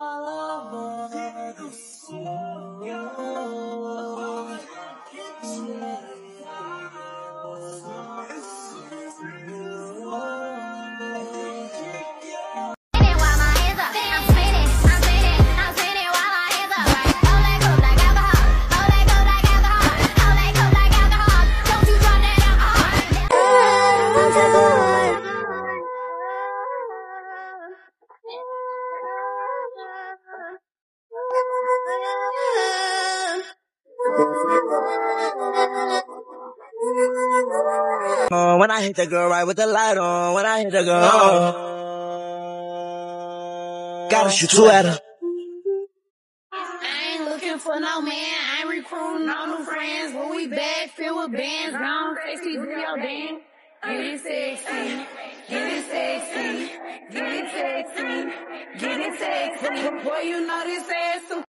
When I hit the girl right with the light on, when I hit the girl, gotta shoot two at her. I ain't looking for no man, I ain't recruiting no new friends. When we back, filled with bands, gone sexy, video dance. Get it sexy, get it sexy, get it sexy, get it sexy. Boy, you know this ass